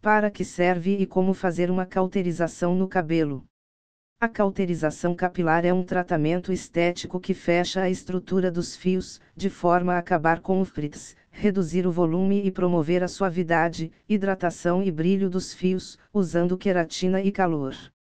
Para que serve e como fazer uma cauterização no cabelo? A cauterização capilar é um tratamento estético que fecha a estrutura dos fios, de forma a acabar com o frizz, reduzir o volume e promover a suavidade, hidratação e brilho dos fios, usando queratina e calor.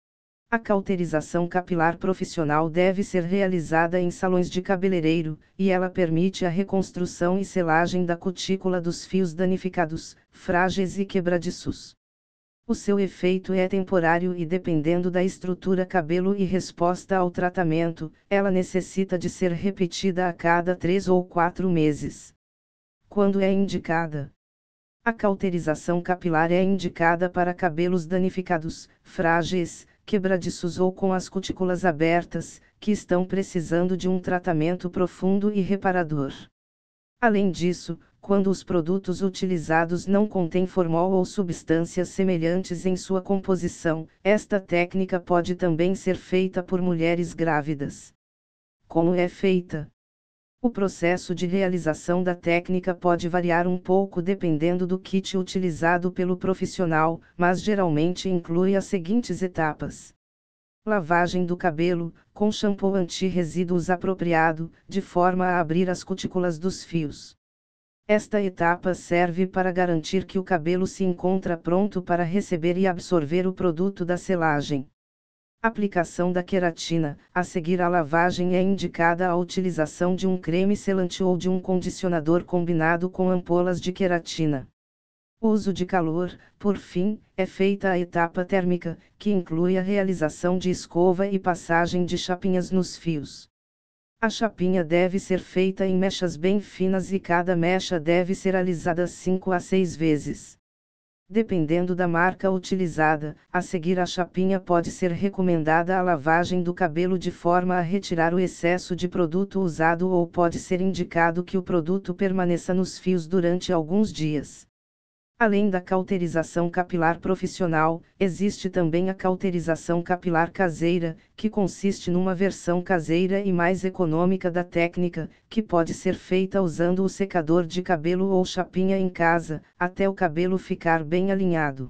A cauterização capilar profissional deve ser realizada em salões de cabeleireiro, e ela permite a reconstrução e selagem da cutícula dos fios danificados, frágeis e quebradiços. O seu efeito é temporário e, dependendo da estrutura cabelo e resposta ao tratamento, ela necessita de ser repetida a cada 3 ou 4 meses. Quando é indicada? A cauterização capilar é indicada para cabelos danificados, frágeis, quebradiços ou com as cutículas abertas, que estão precisando de um tratamento profundo e reparador. Além disso, quando os produtos utilizados não contêm formol ou substâncias semelhantes em sua composição, esta técnica pode também ser feita por mulheres grávidas. Como é feita? O processo de realização da técnica pode variar um pouco dependendo do kit utilizado pelo profissional, mas geralmente inclui as seguintes etapas: lavagem do cabelo, com shampoo anti-resíduos apropriado, de forma a abrir as cutículas dos fios. Esta etapa serve para garantir que o cabelo se encontra pronto para receber e absorver o produto da selagem. Aplicação da queratina. A seguir à lavagem é indicada a utilização de um creme selante ou de um condicionador combinado com ampolas de queratina. Uso de calor. Por fim, é feita a etapa térmica, que inclui a realização de escova e passagem de chapinhas nos fios. A chapinha deve ser feita em mechas bem finas e cada mecha deve ser alisada 5 a 6 vezes. Dependendo da marca utilizada, a seguir a chapinha pode ser recomendada a lavagem do cabelo de forma a retirar o excesso de produto usado ou pode ser indicado que o produto permaneça nos fios durante alguns dias. Além da cauterização capilar profissional, existe também a cauterização capilar caseira, que consiste numa versão caseira e mais econômica da técnica, que pode ser feita usando o secador de cabelo ou chapinha em casa, até o cabelo ficar bem alinhado.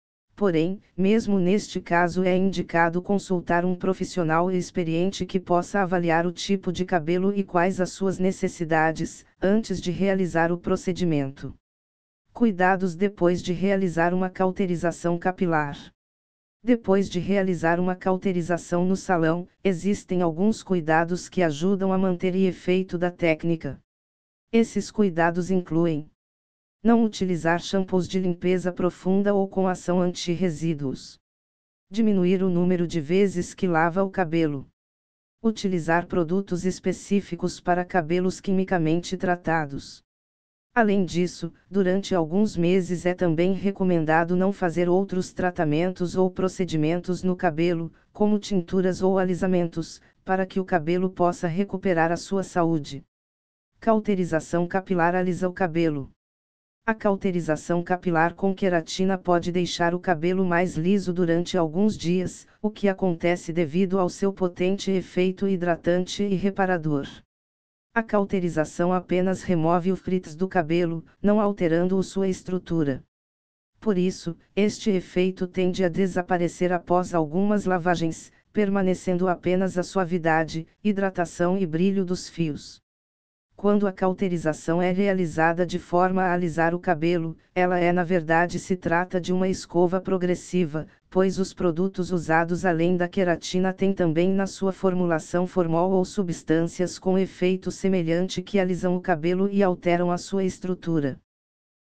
Porém, mesmo neste caso é indicado consultar um profissional experiente que possa avaliar o tipo de cabelo e quais as suas necessidades, antes de realizar o procedimento. Cuidados depois de realizar uma cauterização capilar. Depois de realizar uma cauterização no salão, existem alguns cuidados que ajudam a manter o efeito da técnica. Esses cuidados incluem: não utilizar shampoos de limpeza profunda ou com ação anti-resíduos. Diminuir o número de vezes que lava o cabelo. Utilizar produtos específicos para cabelos quimicamente tratados. Além disso, durante alguns meses é também recomendado não fazer outros tratamentos ou procedimentos no cabelo, como tinturas ou alisamentos, para que o cabelo possa recuperar a sua saúde. Cauterização capilar alisa o cabelo. A cauterização capilar com queratina pode deixar o cabelo mais liso durante alguns dias, o que acontece devido ao seu potente efeito hidratante e reparador. A cauterização apenas remove o frizz do cabelo, não alterando sua estrutura. Por isso, este efeito tende a desaparecer após algumas lavagens, permanecendo apenas a suavidade, hidratação e brilho dos fios. Quando a cauterização é realizada de forma a alisar o cabelo, ela na verdade se trata de uma escova progressiva, pois os produtos usados além da queratina têm também na sua formulação formol ou substâncias com efeito semelhante que alisam o cabelo e alteram a sua estrutura.